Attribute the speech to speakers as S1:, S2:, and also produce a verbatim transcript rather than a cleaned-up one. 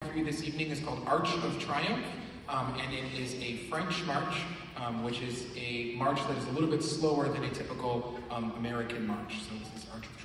S1: for you this evening is called Arch of Triumph, um, and it is a French march, um, which is a march that is a little bit slower than a typical um, American march. So this is Arch of